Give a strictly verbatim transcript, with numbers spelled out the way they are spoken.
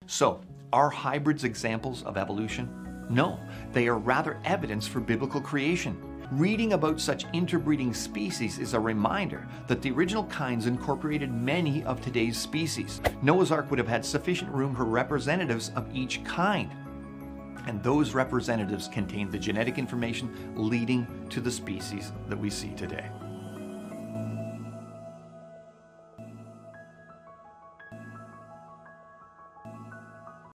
So, are hybrids examples of evolution? No, they are rather evidence for biblical creation. Reading about such interbreeding species is a reminder that the original kinds incorporated many of today's species. Noah's Ark would have had sufficient room for representatives of each kind, and those representatives contained the genetic information leading to the species that we see today.